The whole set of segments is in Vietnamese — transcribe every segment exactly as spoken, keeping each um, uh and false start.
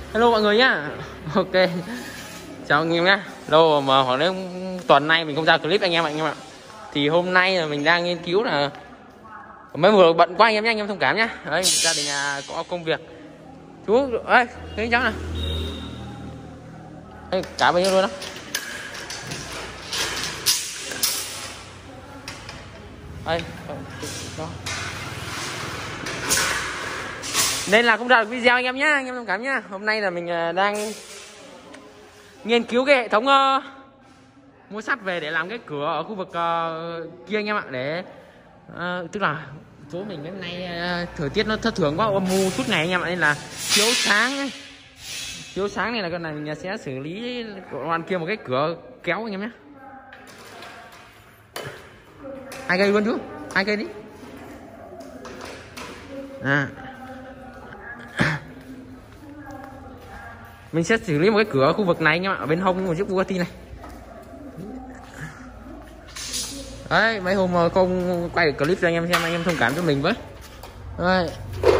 Hello mọi người nhá. Ok, chào anh em nhá. Lâu mà khoảng đến tuần nay mình không ra clip anh em anh em ạ. Thì hôm nay là mình đang nghiên cứu là mấy vừa bận quá anh em nhá, anh em thông cảm nhá. Đấy, gia đình nhà có công việc. Chú ơi, thấy cháu nào. Đây, cả bao nhiêu luôn đó. Đây, đó. Nên là không ra được video anh em nhá, anh em thông cảm nhá. Hôm nay là mình đang nghiên cứu cái hệ thống uh, mua sắt về để làm cái cửa ở khu vực uh, kia anh em ạ, để uh, tức là chỗ mình hôm nay uh, thời tiết nó thất thường quá, âm mưu suốt ngày anh em ạ, nên là chiếu sáng ấy. Chiếu sáng này là con này mình sẽ xử lý đoạn kia một cái cửa kéo anh em nhé. Hai cây luôn chú, hai cây đi. À. Mình sẽ xử lý một cái cửa ở khu vực này anh em ạ, ở bên hông một chiếc Bugatti này. Đấy, mấy hôm mà không quay clip cho anh em xem, anh em thông cảm cho mình với. Đấy.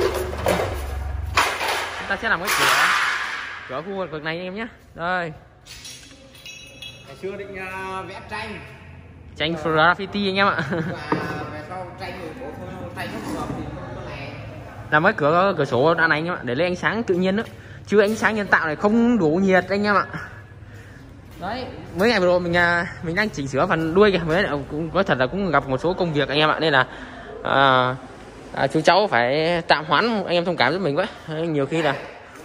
Chúng ta sẽ làm cái cửa cửa khu vực này anh em nhé. Đây. Ngày xưa định uh, vẽ tranh. Tranh graffiti anh em ạ. Và về sau tranh thì của tranh không hợp thì con này. Làm cái cửa cửa sổ đoạn này anh em ạ, để lấy ánh sáng tự nhiên đó. Chứ ánh sáng nhân tạo này không đủ nhiệt anh em ạ. Đấy, mấy ngày vừa rồi mình mình đang chỉnh sửa phần đuôi kìa, mới cũng có thật là cũng gặp một số công việc anh em ạ, nên là à, à, chú cháu phải tạm hoãn, anh em thông cảm giúp mình với. Nhiều khi là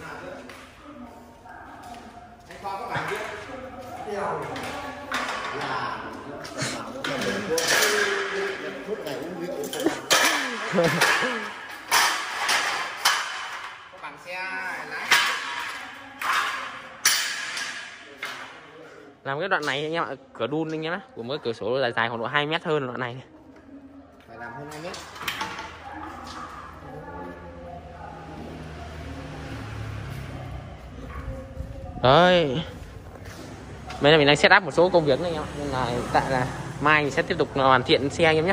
làm cái đoạn này anh em ạ, cửa đun anh em á, của một cái cửa sổ dài dài khoảng độ hai mét hơn đoạn này. Phải làm hơn hai mét. Đấy. Bây giờ mình đang set up một số công việc nữa anh em ạ, nên là tại là mai mình sẽ tiếp tục hoàn thiện xe anh em nhé.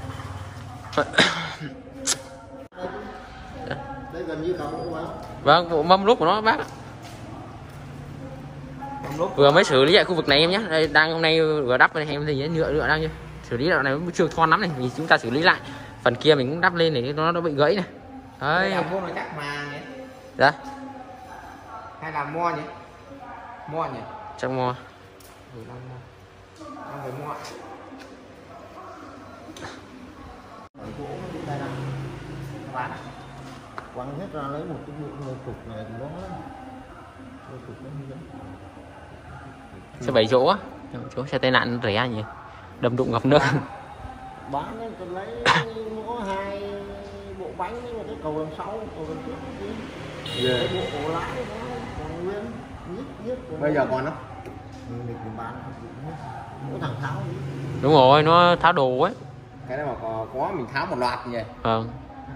Đây gần như cả bộ mà. Vâng, bộ mâm lốp của nó bác. Vừa mới xử lý lại khu vực này em nhé. Đây đang hôm nay vừa đắp này em thì nhựa nhựa đang như xử lý đoạn này cũng chưa thon lắm này, vì chúng ta xử lý lại phần kia mình cũng đắp lên để nó nó bị gãy này. Đấy. Mua nó chắc mà nhỉ? Dạ. Hay là mua nhỉ? Mua nhỉ? Chắc mua. Không phải mua. Bán. Quăng hết ra lấy một cái bộ người cục này thì đó. Cục nó như vậy. Xe bảy chỗ á, chỗ xe tai nạn rẻ nhỉ, đâm đụng ngập nước. Bán ấy, tôi lấy có hai bộ bánh với một cái cầu đằng sau, cầu đằng trước yeah. Cái bộ lái nó còn nguyên nhít nhít. Bây giờ còn không? Mình bán mỗi thằng tháo đi. Đúng rồi, nó tháo đồ ấy. Cái đó mà có, có mình tháo một loạt như vậy. Vâng.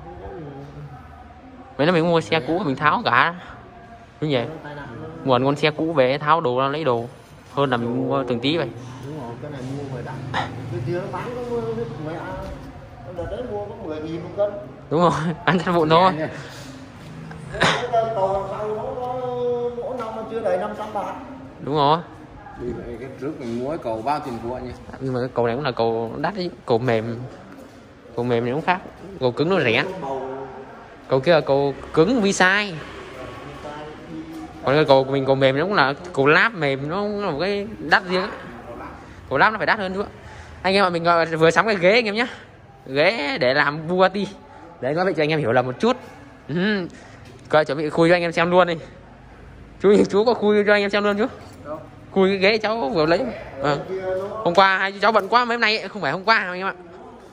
Mấy nó mình mua xe cũ mình tháo cả. Đúng vậy. Nguồn con xe cũ về tháo đồ ra lấy đồ hơn là mình mua từng tí vậy. Đúng rồi, cái này mua mười đắt. Cái kia nó bán có mười ăn. Đợt đấy mua có mười nghìn một cân. Đúng rồi, ăn thật vụn thôi. Cái cầu đằng sau nó mỗi năm nó chưa đầy năm trăm bạc. Đúng rồi. Đi vậy cái trước mình mua cái cầu bao tiền của nhỉ? Nhưng mà cái cầu này cũng là cầu đắt đấy, cầu mềm. Cầu mềm này cũng khác. Cầu cứng nó rẻ. Cầu kia là cầu cứng vi sai. Còn cái cầu của mình cầu mềm nó cũng là cầu láp mềm, nó cũng là một cái đắt riêng. Cầu láp nó phải đắt hơn nữa. Anh em ạ, mình vừa sắm cái ghế anh em nhé. Ghế để làm Bugatti. Đấy, nói vậy cho anh em hiểu là một chút. Ừ. Coi chuẩn bị khui cho anh em xem luôn đi. Chú chú có khui cho anh em xem luôn chú. Khui cái ghế cháu vừa lấy. À. Hôm qua hai chú cháu bận quá mấy hôm nay, không phải hôm qua anh em ạ.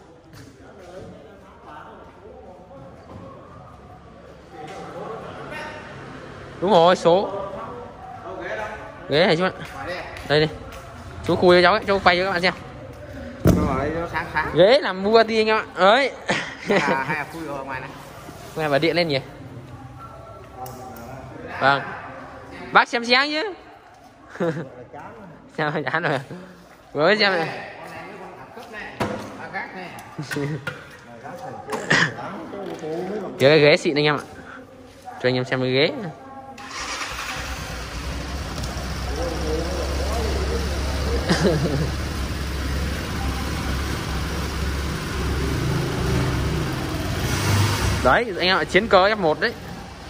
Đúng rồi, số ghế này chú ạ. Đây đi. Chú khui cho cháu ấy, chú quay cho các bạn xem. Rồi, nó sáng sáng. Ghế làm Bugatti anh em ạ. Đấy. Hay là, hay là khui ở ngoài này. Ngoài bà điện lên nhỉ? Vâng. Bác xem sáng chứ. Sao chán rồi. Với xem này. Cái ghế xịn anh em ạ. Cho anh em xem cái ghế. Đấy anh em ạ, chiến cơ ép một đấy.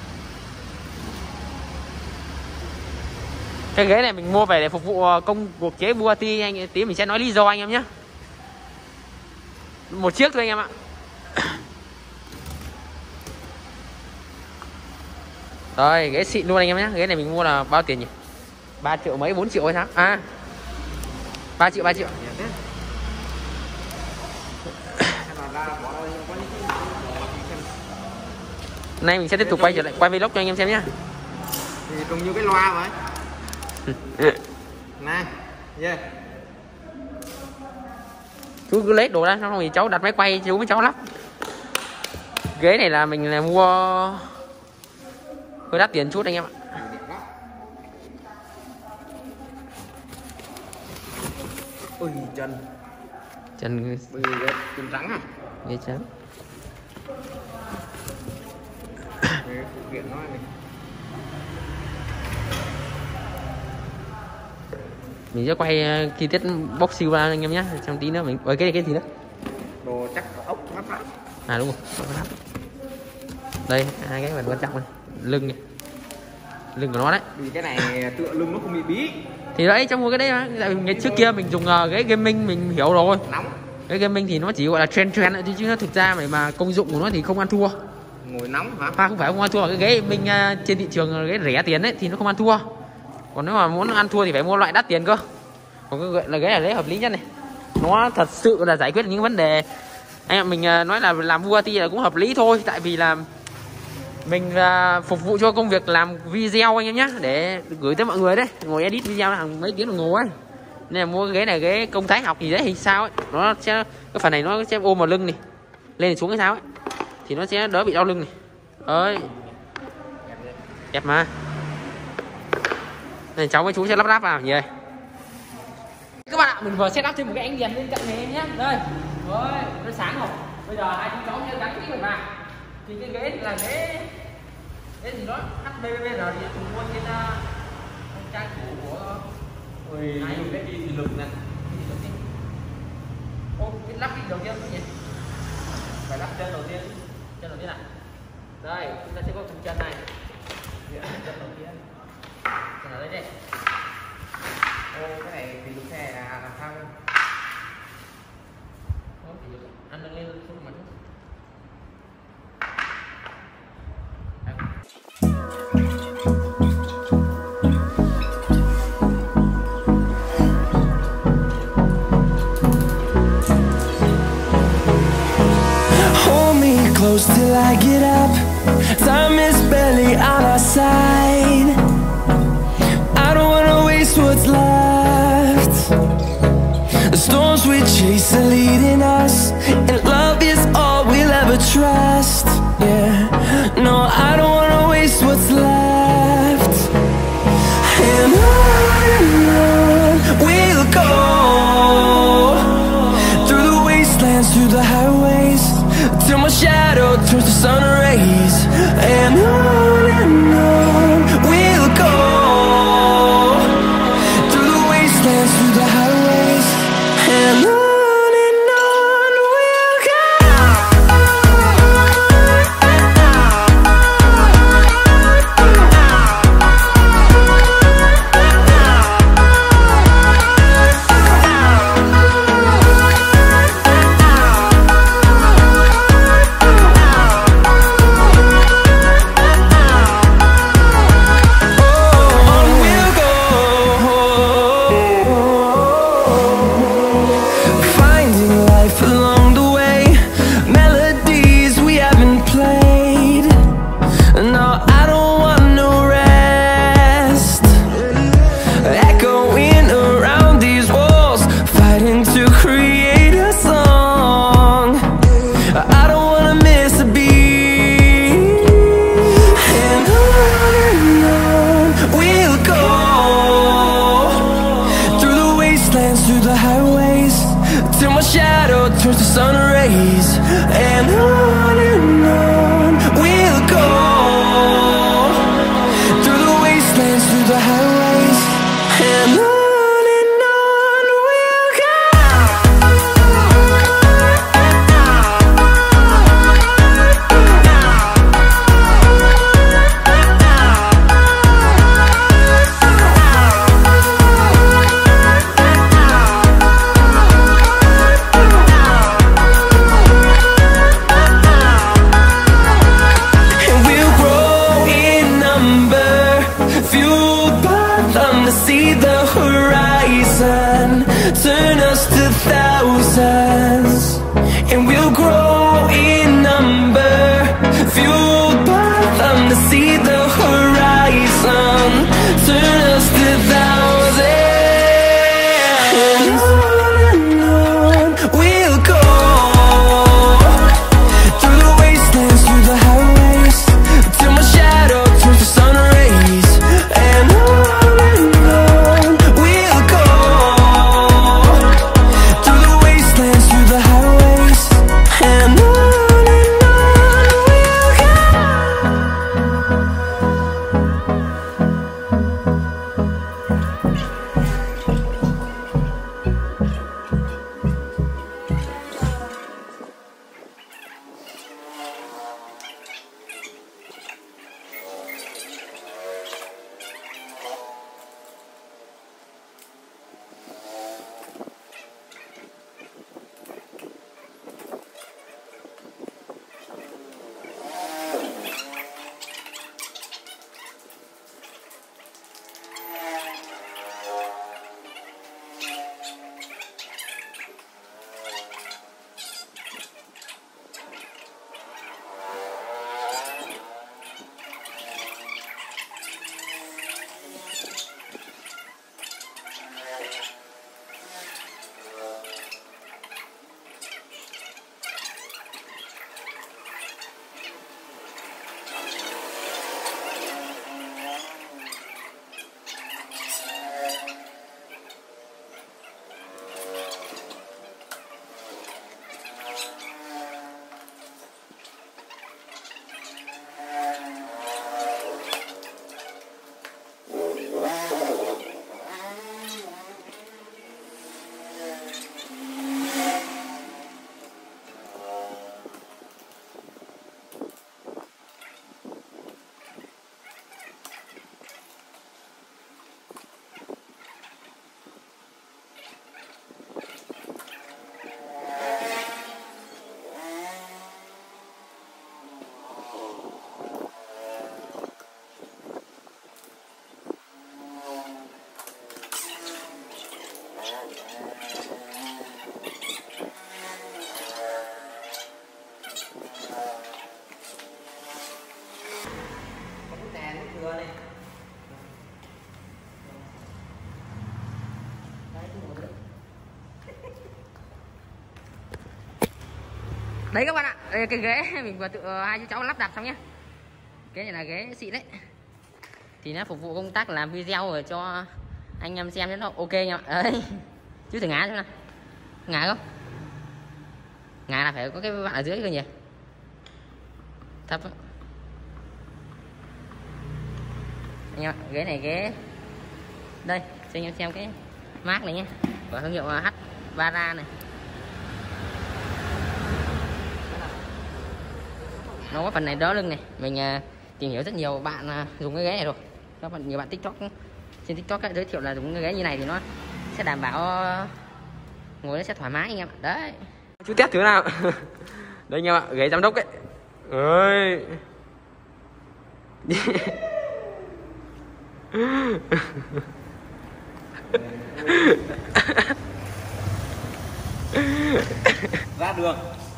Cái ghế này mình mua về để phục vụ công cuộc chế Bugatti anh, tí mình sẽ nói lý do anh em nhé. Một chiếc thôi anh em ạ. Rồi ghế xịn luôn anh em nhé. Ghế này mình mua là bao tiền nhỉ? ba triệu mấy, bốn triệu hay sao? À ba triệu, ba triệu. Nay mình sẽ tiếp tục quay trở lại quay vlog cho anh em xem nhé. Thì trông như cái loa vậy. Nè, yeah. Chú cứ lấy đồ ra xong rồi cháu đặt máy quay chú với cháu lắp. Ghế này là mình là mua hơi đắt tiền chút anh em ạ. Ui chân. Chân chân trắng à? Ghế trắng. Phụ kiện nó này. Mình sẽ quay chi tiết bóc siêu ra anh em nhé. Trong tí nữa mình với cái cái gì đó. Đồ chắc ốc lắp ráp. À đúng rồi, lắp. Đây hai cái phần quan trọng này, lưng này, lưng của nó đấy. Vì cái này tựa lưng nó không bị bí. Thì đấy trong một cái đấy mà, tại vì trước kia mình dùng uh, cái gaming mình hiểu rồi. Nóng. Cái gaming thì nó chỉ gọi là trend trend thôi chứ nó thực ra mà, mà công dụng của nó thì không ăn thua. Ngồi nóng hả? À, không phải không ăn thua, cái ghế mình uh, trên thị trường cái rẻ tiền đấy thì nó không ăn thua. Còn nếu mà muốn ăn thua thì phải mua loại đắt tiền cơ. Còn cái là ghế là ghế hợp lý nhất này. Nó thật sự là giải quyết những vấn đề. Anh em mình uh, nói là làm Bugatti là cũng hợp lý thôi, tại vì là mình uh, phục vụ cho công việc làm video anh em nhé, để gửi tới mọi người đấy, ngồi edit video hàng mấy tiếng đồng hồ ấy. Nên là mua cái ghế này ghế công thái học gì đấy hay sao ấy, nó sẽ cái phần này nó sẽ ôm vào lưng này, lên xuống cái sao ấy thì nó sẽ đỡ bị đau lưng này. Ơi đẹp mà. Này cháu với chú sẽ lắp ráp vào nhỉ. Các bạn ạ, mình vừa set up thêm một cái ánh đèn bên cạnh này em nhé. Đây rồi nó sáng rồi, bây giờ hai chú cháu sẽ gắn cái này vào. Thì cái ghế thì là ghế ghế gì đó hát bê bê rờ thì mình mua trên uh, trang chủ của ui ai dùng cái gì thì lực nè. Ô cái lắp cái đầu tiên cái gì? Phải lắp chân đầu tiên, chân đầu tiên này. Đây chúng ta sẽ có chân này. Chân đầu tiên. Chân ở đây đây. Ô cái này thì lực xe là làm sao? Anh nâng lên xuống mặt. Close till I get up. Time is barely on our side. I don't wanna waste what's left. The storms we chase are leading us, and love is all we'll ever trust. Yeah, no, I don't wanna waste what's left. And on and on we'll go, through the wastelands, through the highways, till my shadow turns to sun rays. And on and on we'll go, through the wastelands, through the highways. And on and on we'll go. Through the highways, till my shadow turns to sun rays. And on and on we'll go, through the wastelands, through the highways. And on and on horizon, turn us to thousands, and we'll grow in number, fueled by them to see the horizon, turn us to thousands, and on and on we'll go, through the wastelands, through the highways, till my shadow turns to sun rays, and on and on we'll go, through the wastelands, through the highways, and on and on đấy các bạn ạ, đây là cái ghế mình vừa tự hai chú cháu lắp đặt xong nhé. Cái này là ghế xịn đấy, thì nó phục vụ công tác làm video rồi cho anh em xem cho nó ok nha. Đấy, chú thử ngã xem nào, ngã không? Ngã là phải có cái bạn ở dưới cơ nhỉ, thấp đó. Anh em, ghế này ghế đây cho anh em xem cái mác này nhé, và thương hiệu H Vara này. Nó có phần này đỡ lưng này, mình uh, tìm hiểu rất nhiều bạn uh, dùng cái ghế này rồi. Các bạn nhiều bạn TikTok trên TikTok ấy, giới thiệu là dùng cái ghế như này thì nó sẽ đảm bảo uh, ngồi nó sẽ thoải mái anh em ạ. Đấy, chú test thử nào. Đây anh em ạ, ghế giám đốc ấy. Ơi. Ra đường.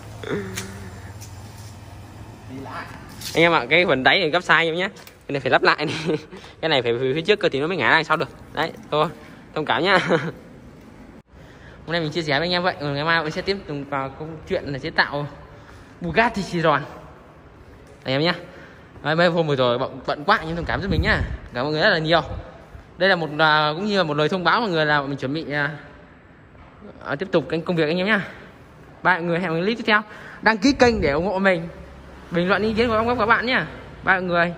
Anh em ạ, cái phần đáy này gấp sai nhau nhé, cái này phải lắp lại này. Cái này phải phía trước cơ thì nó mới ngã ra sau được. Đấy, thôi thông cảm nhá. Hôm nay mình chia sẻ với anh em vậy, rồi ngày mai mình sẽ tiếp tục vào câu chuyện là chế tạo Bugatti Chiron anh em nhé. Mấy hôm vừa rồi bận, bận quá nhưng thông cảm giúp mình nhá, cảm ơn mọi người rất là nhiều. Đây là một uh, cũng như là một lời thông báo mọi người là mình chuẩn bị uh, tiếp tục cái công việc anh em nhá. Ba người hẹn một clip tiếp theo, đăng ký kênh để ủng hộ mình, bình luận ý kiến của ông các bạn nhá. Ba người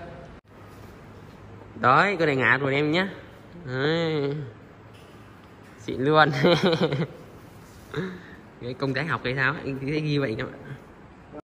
đấy, cái này ngã rồi em nhé, xịn luôn. Cái công tác học hay sao anh thấy ghi vậy các bạn.